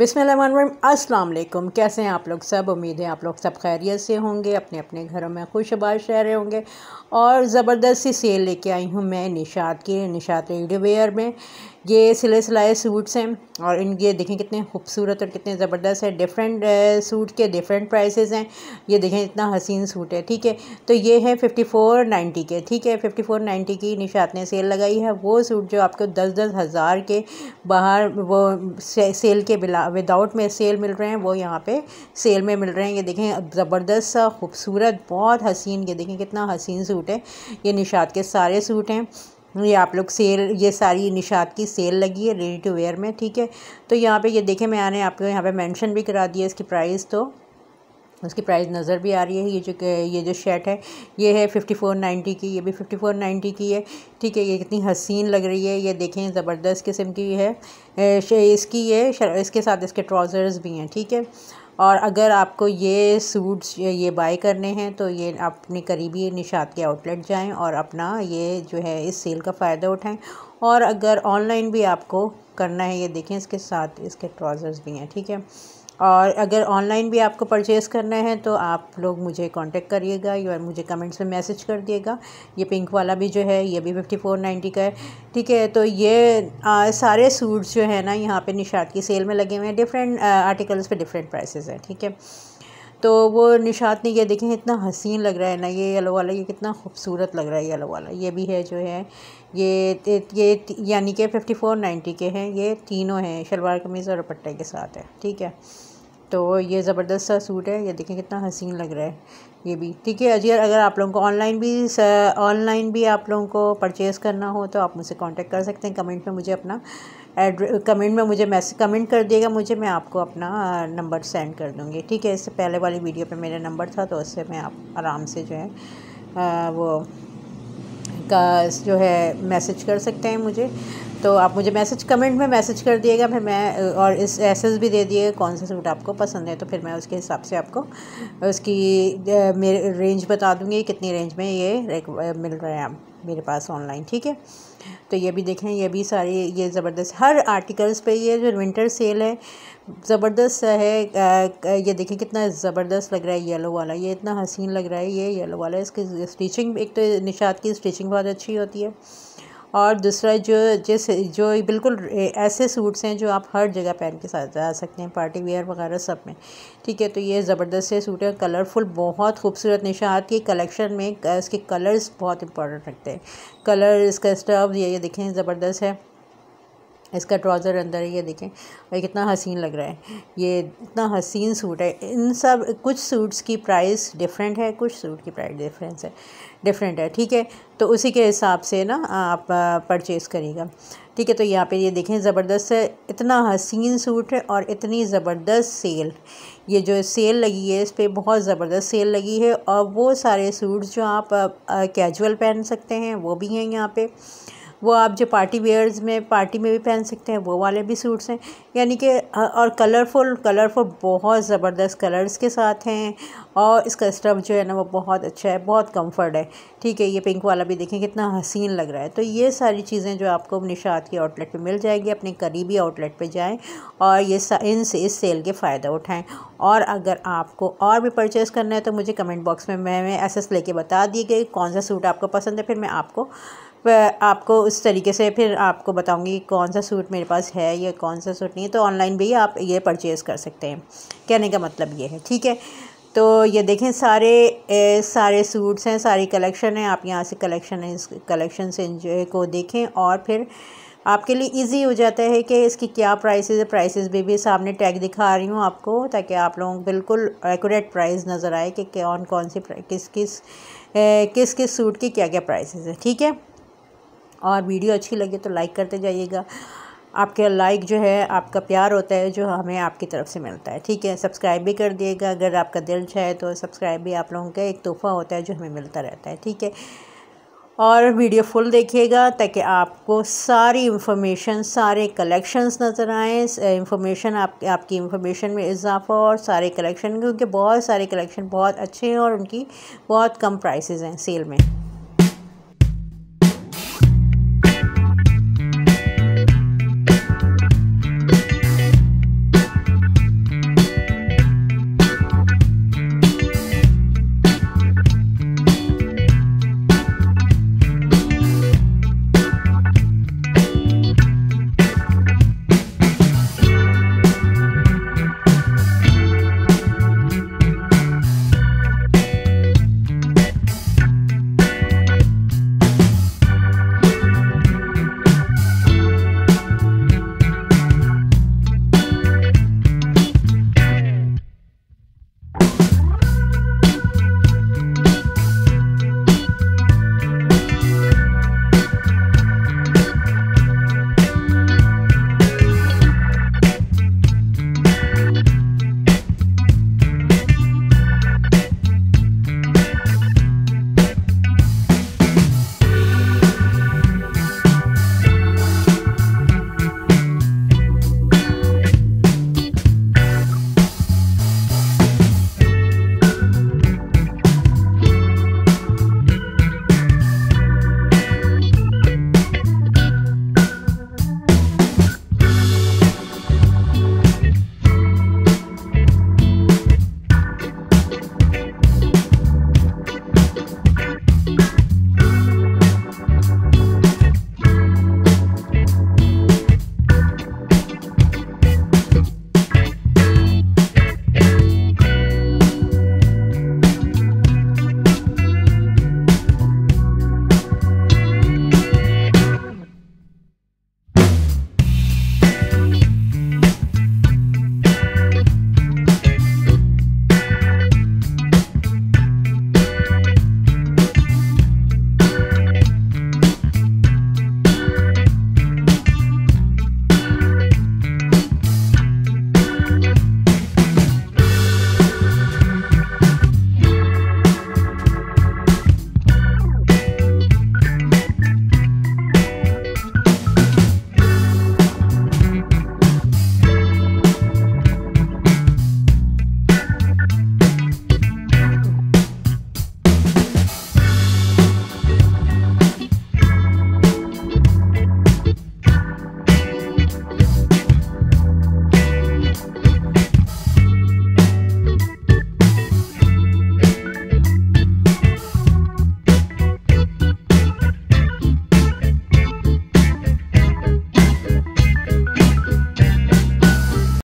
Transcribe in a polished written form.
बिस्मिल्लाहिर्रहमानिर्रहीम। अस्सलाम वालेकुम। कैसे हैं आप लोग सब? उम्मीद है आप लोग सब खैरियत से होंगे, अपने अपने घरों में खुशबाश रह रहे होंगे। और ज़बरदस्त सी सेल लेके आई हूँ मैं निशात की, निशात रेडी वेयर में। ये सिले सिलाए सूट्स हैं और ये देखें कितने खूबसूरत और कितने ज़बरदस्त है। डिफरेंट सूट के डिफरेंट प्राइसेस हैं। ये देखें इतना हसीन सूट है, ठीक है। तो ये है 5490 के, ठीक है। 5490 की निशात ने सेल लगाई है। वो सूट जो आपको 10-10 हज़ार के बाहर वो सेल के बिला विदाउट में सेल मिल रहे हैं, वो यहाँ पे सेल में मिल रहे हैं। ये देखें ज़बरदस्त सा खूबसूरत बहुत हसीन, ये देखें कितना हसीन सूट है। ये निशात के सारे सूट हैं। ये आप लोग सेल, ये सारी निशात की सेल लगी है रेडी टू वेयर में, ठीक है। तो यहाँ पे ये देखें मैंने आपको यहाँ पे मेंशन भी करा दिया इसकी प्राइस, तो उसकी प्राइस नज़र भी आ रही है। ये जो शर्ट है ये है 5490 की, ये भी 5490 की है, ठीक है। ये कितनी हसीन लग रही है, ये देखें ज़बरदस्त किस्म की है। इसकी ये इसके साथ इसके ट्राउज़र्स भी हैं, ठीक है। और अगर आपको ये सूट्स ये बाय करने हैं तो ये आप अपने करीबी निशात के आउटलेट जाएं और अपना ये जो है इस सेल का फ़ायदा उठाएं। और अगर ऑनलाइन भी आपको करना है, ये देखें इसके साथ इसके ट्राउज़र्स भी हैं, ठीक है। और अगर ऑनलाइन भी आपको परचेज़ करना है तो आप लोग मुझे कांटेक्ट करिएगा या मुझे कमेंट्स में मैसेज कर दिएगा। ये पिंक वाला भी जो है ये भी 5490 का है, ठीक है। तो ये सारे सूट्स जो है ना यहाँ पे निशात की सेल में लगे हुए हैं। डिफरेंट आर्टिकल्स पे डिफरेंट प्राइसेस हैं, ठीक है। तो वो निशात ने ये देखें इतना हसीन लग रहा है ना, ये येलो वाला, ये कितना खूबसूरत लग रहा है येलो वाला। ये भी है जो है ये यानी कि 5490 के हैं। ये तीनों हैं, शलवार कमीज़ और दुपट्टे के साथ है, ठीक है। तो ये ज़बरदस्त सा सूट है, ये देखें कितना हसीन लग रहा है ये भी, ठीक है। अगर आप लोगों को ऑनलाइन भी आप लोगों को परचेज़ करना हो तो आप मुझसे कांटेक्ट कर सकते हैं। कमेंट में मुझे अपना कमेंट कर दिएगा मुझे, मैं आपको अपना नंबर सेंड कर दूँगी, ठीक है। इससे पहले वाली वीडियो पे मेरा नंबर था, तो उससे मैं आप आराम से जो है वो का जो है मैसेज कर सकते हैं मुझे। तो आप मुझे कमेंट में मैसेज कर दिएगा, फिर मैं और इस एसेस भी दे दिए कौन सा सूट आपको पसंद है, तो फिर मैं उसके हिसाब से आपको उसकी मेरे रेंज बता दूँगी कितनी रेंज में ये मिल रहा है मेरे पास ऑनलाइन, ठीक है। तो ये भी देखें, ये भी सारी ये ज़बरदस्त हर आर्टिकल्स पे ये जो विंटर सेल है ज़बरदस्त है। ये देखें कितना ज़बरदस्त लग रहा है येलो वाला, ये इतना हसीन लग रहा है ये येलो वाला। इसकी स्टिचिंग, एक तो निशात की स्टिचिंग बहुत अच्छी होती है, और दूसरा जो बिल्कुल ऐसे सूट्स हैं जो आप हर जगह पहन के साथ जा सकते हैं, पार्टी वेयर वगैरह सब में, ठीक है। तो ये ज़बरदस्त से सूट है, कलरफुल बहुत खूबसूरत। निशात की कलेक्शन में इसके कलर्स बहुत इंपॉर्टेंट रखते हैं। कलर इसका स्टफ ये देखें ज़बरदस्त है। इसका ट्राउज़र अंदर है, ये देखें भाई कितना हसीन लग रहा है। ये इतना हसीन सूट है। इन सब कुछ सूट्स की प्राइस डिफरेंट है, कुछ सूट की प्राइस डिफरेंट है, ठीक है। तो उसी के हिसाब से ना आप परचेज़ करिएगा, ठीक है। तो यहाँ पे ये देखें ज़बरदस्त है, इतना हसीन सूट है और इतनी ज़बरदस्त सेल। ये जो सेल लगी है इस पर बहुत ज़बरदस्त सेल लगी है। और वो सारे सूट्स जो आप कैजुअल पहन सकते हैं वो भी हैं यहाँ पे। वो आप जो पार्टी में भी पहन सकते हैं वो वाले भी सूट्स हैं, यानी कि और कलरफुल बहुत ज़बरदस्त कलर्स के साथ हैं। और इसका स्टफ़ जो है ना वो बहुत अच्छा है, बहुत कंफर्ट है, ठीक है। ये पिंक वाला भी देखें कितना हसीन लग रहा है। तो ये सारी चीज़ें जो आपको निशात की आउटलेट पे मिल जाएगी, अपने करीबी आउटलेट पे जाएं और ये इस सेल के फ़ायदा उठाएं। और अगर आपको और भी परचेज़ करना है तो मुझे कमेंट बॉक्स में मैं एसेस लेके बता दी गई कौन सा सूट आपको पसंद है, फिर मैं आपको उस तरीके से फिर आपको बताऊंगी कौन सा सूट मेरे पास है या कौन सा सूट नहीं है। तो ऑनलाइन भी आप ये परचेज़ कर सकते हैं, कहने का मतलब ये है, ठीक है। तो ये देखें सारे सूट्स हैं, सारी कलेक्शन है। आप यहाँ से कलेक्शन से इंजॉय को देखें और फिर आपके लिए इजी हो जाता है कि इसकी क्या प्राइसेस है। प्राइसेस भी सामने टैग दिखा रही हूँ आपको, ताकि आप लोगों को बिल्कुल एक्यूरेट प्राइस नज़र आए कि कौन सी किस सूट की क्या क्या प्राइसेस है, ठीक है। और वीडियो अच्छी लगे तो लाइक करते जाइएगा। आपके लाइक जो है आपका प्यार होता है जो हमें आपकी तरफ से मिलता है, ठीक है। सब्सक्राइब भी कर दिएगा अगर आपका दिल चाहे तो। सब्सक्राइब भी आप लोगों का एक तोहफ़ा होता है जो हमें मिलता रहता है, ठीक है। और वीडियो फुल देखिएगा ताकि आपको सारी इंफॉर्मेशन, सारे कलेक्शंस नज़र आएँ। इंफॉर्मेशन आपकी इंफॉर्मेशन में इजाफा और सारे कलेक्शन, क्योंकि बहुत सारे कलेक्शन बहुत अच्छे हैं और उनकी बहुत कम प्राइसेस हैं सेल में।